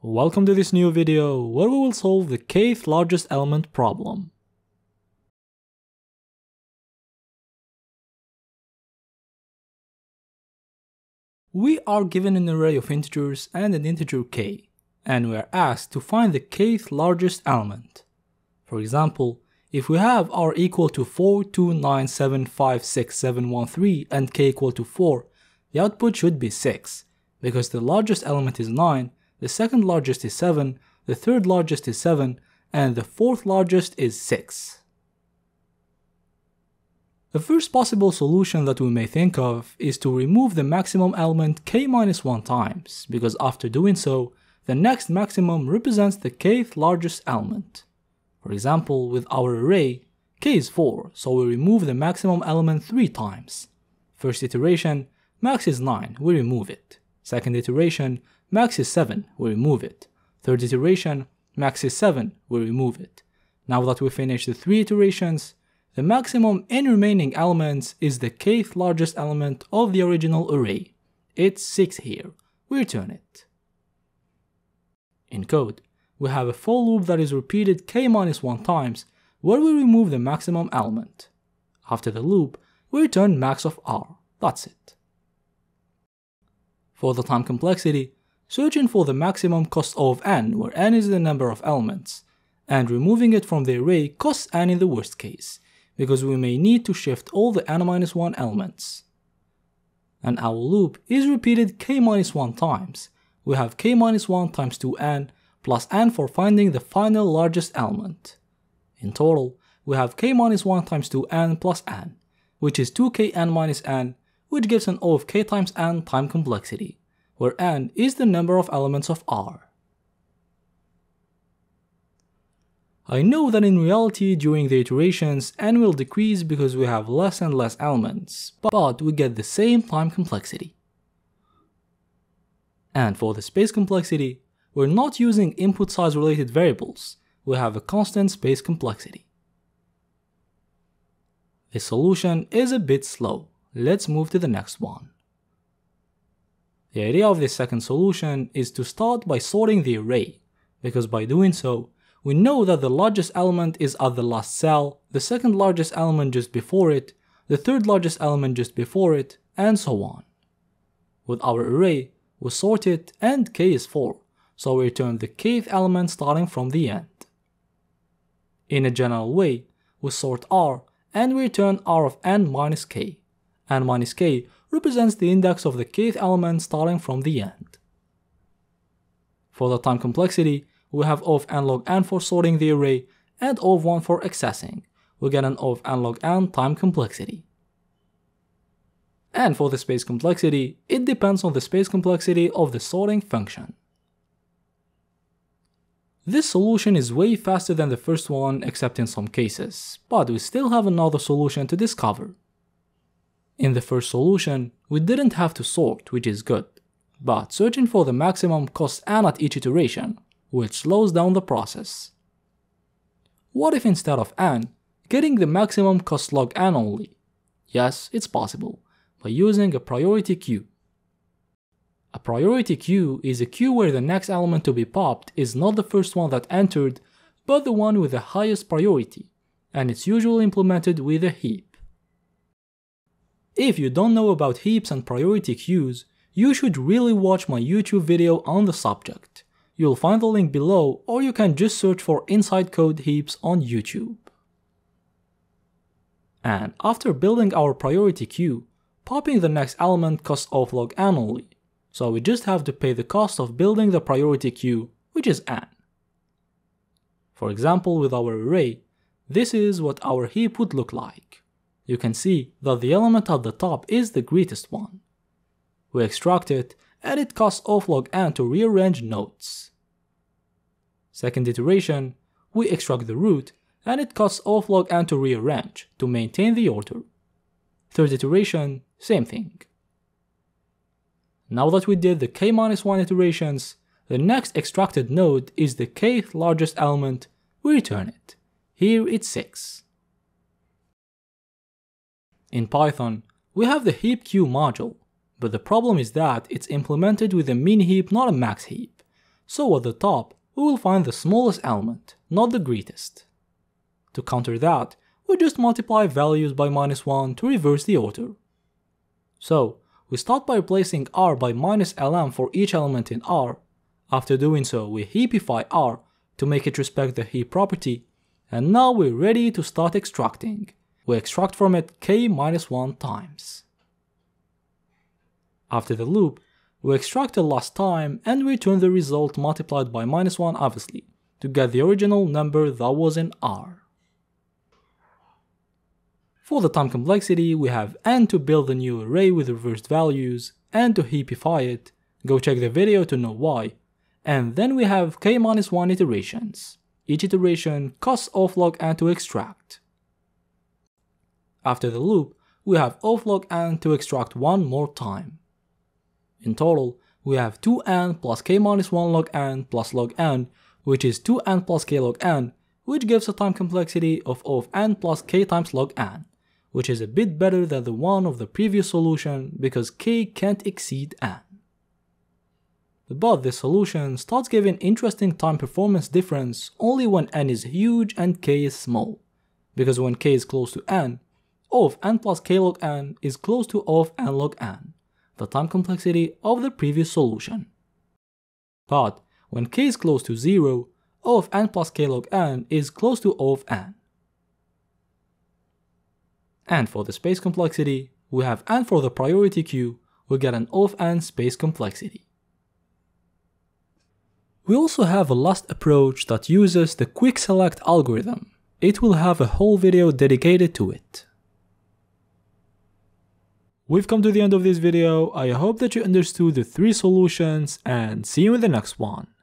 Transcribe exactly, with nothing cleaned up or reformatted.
Welcome to this new video where we will solve the kth largest element problem. We are given an array of integers and an integer k, and we are asked to find the kth largest element. For example, if we have r equal to four, two, nine, seven, five, six, seven, one, three and k equal to four, the output should be six, because the largest element is nine, the second largest is seven, the third largest is seven, and the fourth largest is six. The first possible solution that we may think of is to remove the maximum element k minus one times, because after doing so, the next maximum represents the kth largest element. For example, with our array, k is four, so we remove the maximum element three times. First iteration, max is nine, we remove it. Second iteration, max is seven, we remove it. Third iteration, max is seven, we remove it. Now that we finish the three iterations, the maximum in remaining elements is the kth largest element of the original array. It's six here, we return it. In code, we have a for loop that is repeated k minus one times, where we remove the maximum element. After the loop, we return max of r, that's it. For the time complexity, searching for the maximum costs O of n, where n is the number of elements, and removing it from the array costs n in the worst case, because we may need to shift all the n minus one elements. And our loop is repeated k minus one times. We have k minus one times two n plus n for finding the final largest element. In total, we have k minus one times two n plus n, which is two k n minus n, which gives an O of k times n time complexity, where n is the number of elements of R. I know that in reality during the iterations n will decrease because we have less and less elements, but we get the same time complexity. And for the space complexity, we're not using input size related variables, we have a constant space complexity. The solution is a bit slow. Let's move to the next one. The idea of this second solution is to start by sorting the array, because by doing so, we know that the largest element is at the last cell, the second largest element just before it, the third largest element just before it, and so on. With our array, we sort it and k is four, so we return the kth element starting from the end. In a general way, we sort r and we return r of n minus k. n minus k represents the index of the kth element starting from the end. For the time complexity, we have O of n log n for sorting the array and O of one for accessing. We get an O of n log n time complexity. And for the space complexity, it depends on the space complexity of the sorting function. This solution is way faster than the first one except in some cases, but we still have another solution to discover. In the first solution, we didn't have to sort, which is good, but searching for the maximum costs n at each iteration, which slows down the process. What if instead of n, getting the maximum costs log n only? Yes, it's possible, by using a priority queue. A priority queue is a queue where the next element to be popped is not the first one that entered, but the one with the highest priority, and it's usually implemented with a heap. If you don't know about heaps and priority queues, you should really watch my YouTube video on the subject. You'll find the link below, or you can just search for Inside Code heaps on YouTube. And after building our priority queue, popping the next element costs O of log n only, so we just have to pay the cost of building the priority queue, which is n. For example, with our array, this is what our heap would look like. You can see that the element at the top is the greatest one. We extract it, and it costs O of log n to rearrange nodes. Second iteration, we extract the root, and it costs O of log n to rearrange, to maintain the order. Third iteration, same thing. Now that we did the k minus one iterations, the next extracted node is the kth largest element, we return it. Here it's six. In Python, we have the heap queue module, but the problem is that it's implemented with a min heap, not a max heap, So at the top, we will find the smallest element, not the greatest. To counter that, we just multiply values by minus one to reverse the order. So, we start by replacing R by minus lm for each element in R. After doing so, we heapify R to make it respect the heap property, and now we're ready to start extracting. We extract from it k minus one times. After the loop, we extract the last time and return the result multiplied by minus one obviously, to get the original number that was in R. For the time complexity, we have n to build a new array with reversed values, and to heapify it, go check the video to know why, and then we have k minus one iterations. Each iteration costs offlog n to extract. After the loop, we have offlog n to extract one more time. In total, we have two n plus k minus one log n plus log n, which is two n plus k log n, which gives a time complexity of O of n plus k times log n, which is a bit better than the one of the previous solution because k can't exceed n. But this solution starts giving interesting time performance difference only when n is huge and k is small, because when k is close to n, O of n plus k log n is close to O of n log n, the time complexity of the previous solution. But when k is close to zero, O of n plus k log n is close to O of n. And for the space complexity, we have n for the priority queue, we get an O of n space complexity. We also have a last approach that uses the quick select algorithm. It will have a whole video dedicated to it. We've come to the end of this video. I hope that you understood the three solutions and see you in the next one.